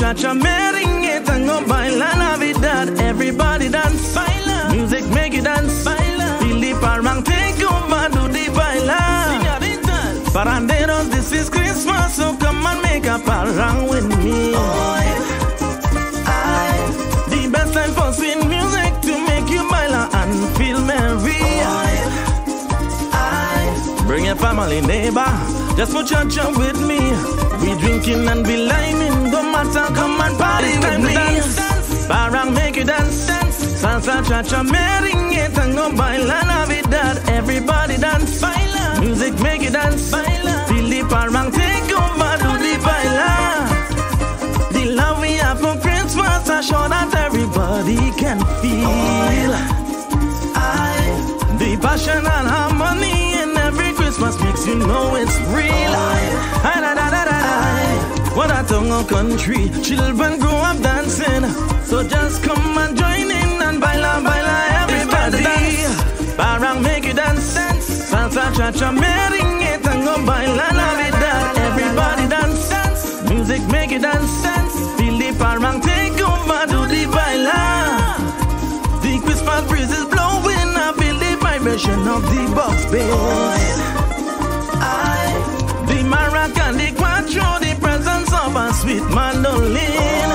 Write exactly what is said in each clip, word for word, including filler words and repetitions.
cha cha, merengue, tango, baila Navidad. Everybody dance, baila. Music make you dance, baila. Billy Parang take over, do the baila. Paranderos, this is Christmas, so come and make a parang with me. Oh, I, the best time for sweet music to make you baila and feel merry. Oh, I, bring your family, neighbor, just put your jump with me. We drinking and be liming, no matter, come and party with me. Dance, dance. Parang make you dance, dance. Salsa, cha-cha, merengue, tango, baila Navidad. Everybody dance, baila. Music make you dance, baila. Billy Parang take over, do the baila. The love we have for Christmas, I'm sure that everybody can feel. I, the passion and harmony in every Christmas makes you know it's real. I, I, da, da, da, da, da. What a tongue country, children grow up dancing. So just come and join in and baila, baila everybody. Parang make you dance, dance. Salsa, cha-cha, merengue, tango, baila Navidad. Everybody dance, dance. Music make you dance, dance. Billy Parang take over, do the baila. The Christmas breeze is blowing, I feel the vibration of the box bass. I, the maraca, the quattro, the presence of a sweet mandolin.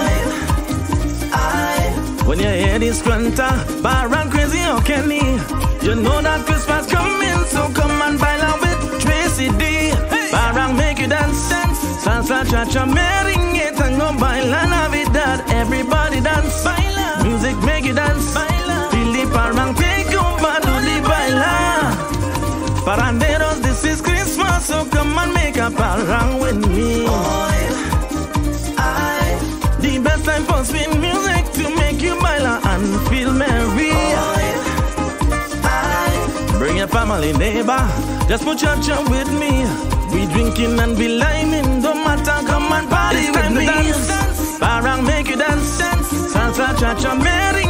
I, when you hear this grunter, Parang crazy or Kenny, you know that Christmas coming, so come and baila with Tracy D. Hey. Parang make you dance, dance. Salsa, cha-cha, merengue, tango, baila Navidad. Everybody dance, baila. Music make you dance, baila. Billy Parang take over, do the baila. Paranderos, this is Christmas, so come and make a parang with me. Oh, I, the best time for sweet music to make you baila and feel merry. Oh, bring your family, neighbor, just put your jump with me. We drinking and be liming, don't matter, come and party with me. Dance, dance. Parang make you dance, dance. Salsa, cha-cha, merry.